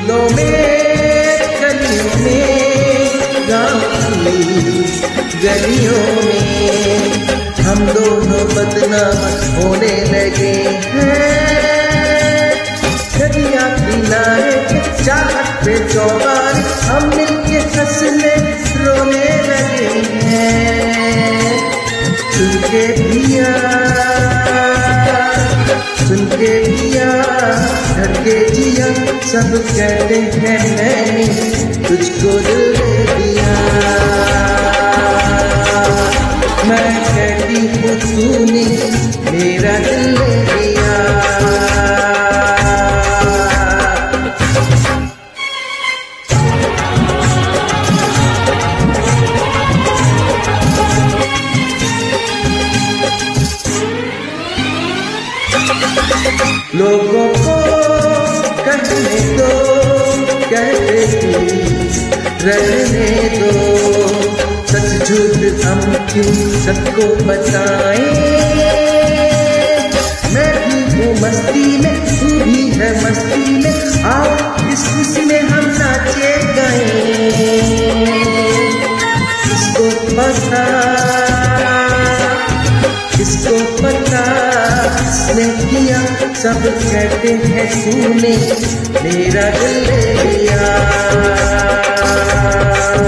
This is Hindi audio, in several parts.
फूलों में कलियों में गाँव की गलियों में हम दोनों बदनाम होने लगे हैं। नदियाँ किनारे चाहत पे चौबार हम मिलके हंसने रोने लगे हैं। सुन के पिया डर के जिया सब कहते हैं मैंने तुझको दिल दे दिया। मैं कहती हूँ तूने मेरा दिल ले लिया। लोगों को कहने दो, कहते ही रहने दो। सच झूठ हम क्यों सबको बताएं। मैं भी हूँ मस्ती में, तू भी है मस्ती में। आओ इस खुशी में हम नाचे गए। किसको पता किसने किया, सब कहते हैं तूने मेरा दिल ले लिया।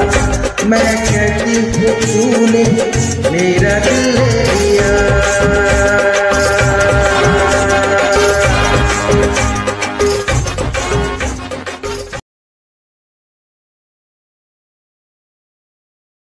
मैं कहती हूँ तूने मेरा दिल ले लिया।